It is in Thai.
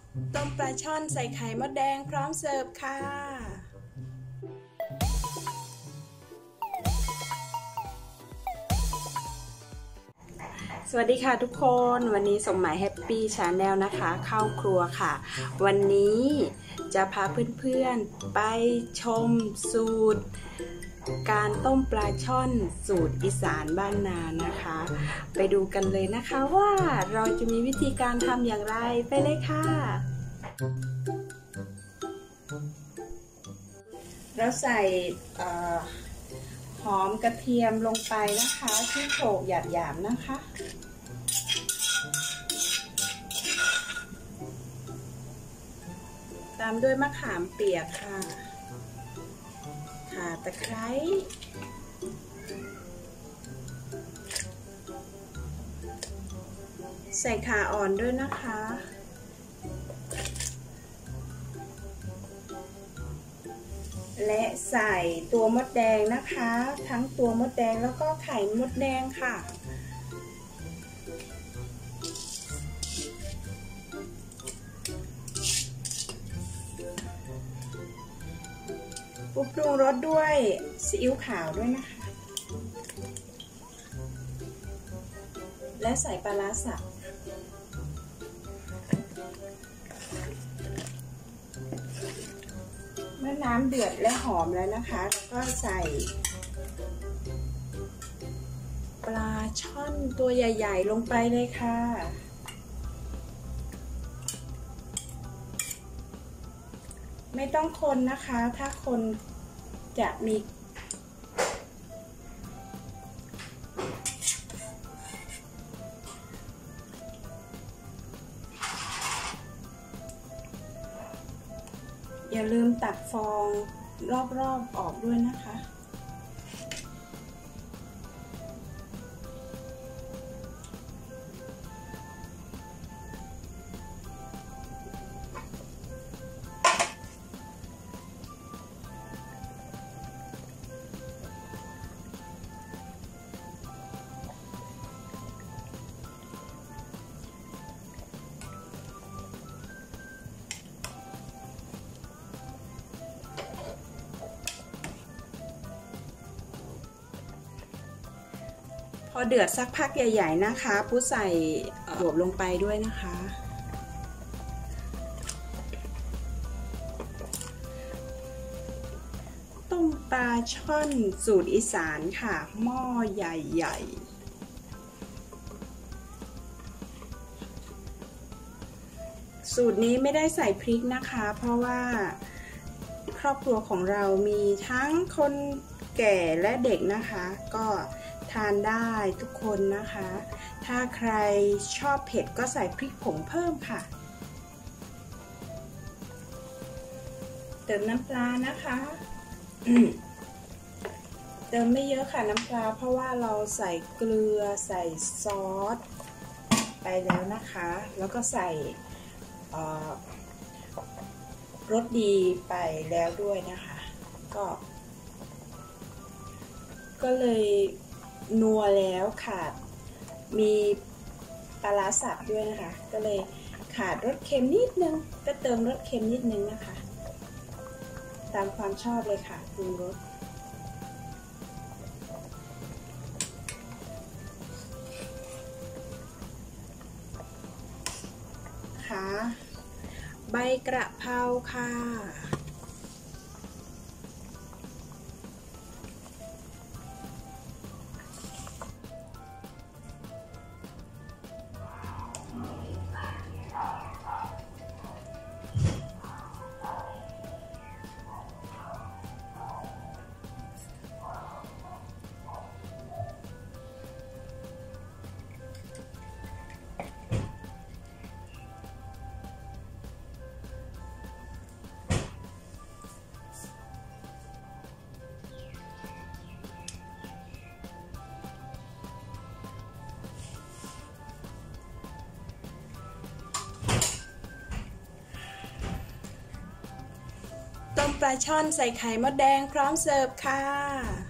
ต้มปลาช่อนใส่ไข่มดแดงพร้อมเสิร์ฟค่ะสวัสดีค่ะทุกคนวันนี้สมหมายแฮปปี้ชาแนลนะคะเข้าครัวค่ะวันนี้จะพาเพื่อนๆไปชมสูตรการต้มปลาช่อนสูตรอีสานบ้านนานะคะไปดูกันเลยนะคะว่าเราจะมีวิธีการทำอย่างไรไปเลยค่ะเราใส่หอมกระเทียมลงไปนะคะที่โขลกหยาบๆนะคะตามด้วยมะขามเปียกค่ะข่าตะไคร้ใส่ข่าอ่อนด้วยนะคะและใส่ตัวมดแดงนะคะทั้งตัวมดแดงแล้วก็ไข่มดแดงค่ะปรุงรสด้วยซีอิ๊วขาวด้วยนะคะและใส่ปลาร้าสับเมื่อน้ำเดือดและหอมแล้วนะคะแล้วก็ใส่ปลาช่อนตัวใหญ่ๆลงไปเลยค่ะไม่ต้องคนนะคะถ้าคนจะมีอย่าลืมตักฟองรอบๆออกด้วยนะคะพอเดือดสักพักใหญ่ๆนะคะผู้ใส่บวบลงไปด้วยนะคะต้มปลาช่อนสูตรอีสานค่ะหม้อใหญ่ๆสูตรนี้ไม่ได้ใส่พริกนะคะเพราะว่าครอบครัวของเรามีทั้งคนแก่และเด็กนะคะก็ทานได้ทุกคนนะคะถ้าใครชอบเผ็ดก็ใส่พริกผงเพิ่มค่ะเติมน้ำปลานะคะเติมไม่เยอะค่ะน้ำปลาเพราะว่าเราใส่เกลือใส่ซอสไปแล้วนะคะแล้วก็ใส่รสดีไปแล้วด้วยนะคะก็เลยนัวแล้วขาดมีปลาร้าสับด้วยนะคะก็เลยขาดรสเค็มนิดนึงก็เติมรสเค็มนิดนึงนะคะตามความชอบเลยค่ะปรุงรสค่ะใบกระเพราค่ะต้มปลาช่อนใส่ไข่มดแดงพร้อมเสิร์ฟค่ะ